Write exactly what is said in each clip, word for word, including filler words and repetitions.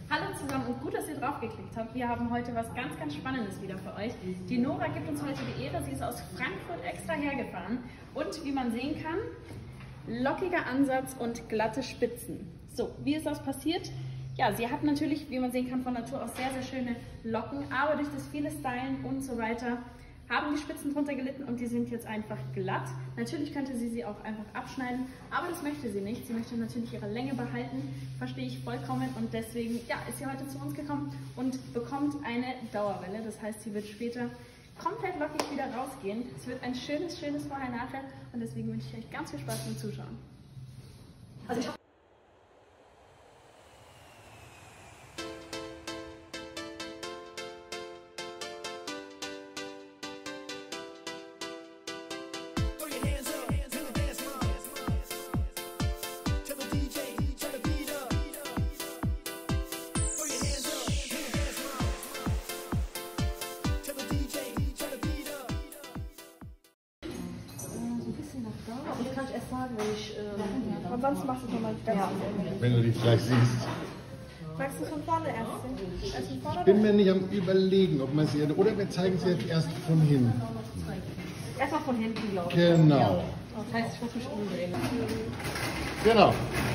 Hallo zusammen und gut, dass ihr drauf geklickt habt. Wir haben heute was ganz, ganz Spannendes wieder für euch. Die Nora gibt uns heute die Ehre, sie ist aus Frankfurt extra hergefahren. Und wie man sehen kann, lockiger Ansatz und glatte Spitzen. So, wie ist das passiert? Ja, sie hat natürlich, wie man sehen kann, von Natur aus sehr, sehr schöne Locken, aber durch das viele Stylen und so weiter haben die Spitzen drunter gelitten und die sind jetzt einfach glatt. Natürlich könnte sie sie auch einfach abschneiden, aber das möchte sie nicht. Sie möchte natürlich ihre Länge behalten, verstehe ich vollkommen, und deswegen ja, ist sie heute zu uns gekommen und bekommt eine Dauerwelle. Das heißt, sie wird später komplett lockig wieder rausgehen. Es wird ein schönes, schönes Vorher-Nachher und deswegen wünsche ich euch ganz viel Spaß beim Zuschauen. Also ich Das kann ich erst sagen, wenn ich... Ähm, Ansonsten machst du schon mal ganz ja. Wenn du dich gleich siehst. Magst du von vorne erst sehen? Erst von vorne Ich bin mir nicht am Überlegen, ob man sie... Oder wir zeigen sie jetzt erst von hinten. Erstmal von hinten, glaube ich. Genau. Das heißt, ich muss mich umdrehen. Genau.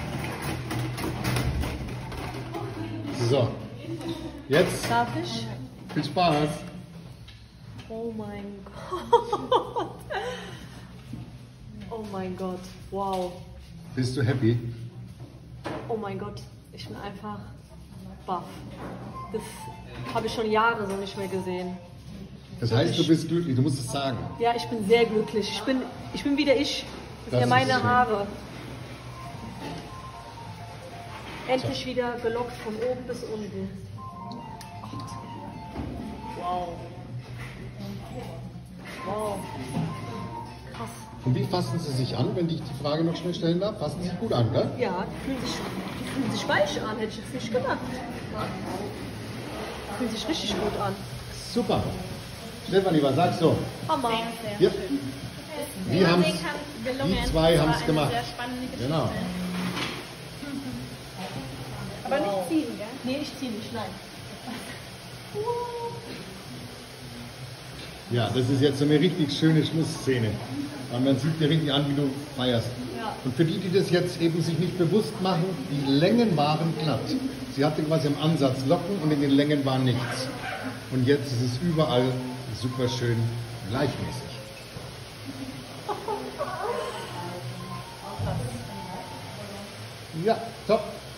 So. Jetzt Darf ich? viel Spaß. Oh mein Gott. Oh mein Gott. Wow. Bist du happy? Oh mein Gott. Ich bin einfach baff. Das habe ich schon Jahre so nicht mehr gesehen. Das heißt, du bist glücklich, du musst es sagen. Ja, ich bin sehr glücklich. Ich bin, ich bin wieder ich. Das, Das sind ja ist meine schön. Haare. Endlich wieder gelockt von oben bis unten. Wow. Wow. Krass. Und wie fassen sie sich an, wenn ich die Frage noch schnell stellen darf? Fassen sie sich gut an, gell? Ja, die fühlen sich, die fühlen sich weich an, hätte ich jetzt nicht gedacht. Die fühlen sich richtig gut an. Super. Stefanie, was sagst du? Hammer. Ja. Wie Wir man haben's, sehen kann, gelungen. die zwei Das haben war es eine gemacht. Sehr spannende Geschichte. Genau. Aber nicht ziehen, gell? Nee, ich ziehe nicht, nein. Ja, das ist jetzt so eine richtig schöne Schlussszene. Und man sieht dir richtig an, wie du feierst. Ja. Und für die, die das jetzt eben sich nicht bewusst machen, die Längen waren glatt. Sie hatte quasi am Ansatz Locken und in den Längen war nichts. Und jetzt ist es überall super schön gleichmäßig. Ja, top.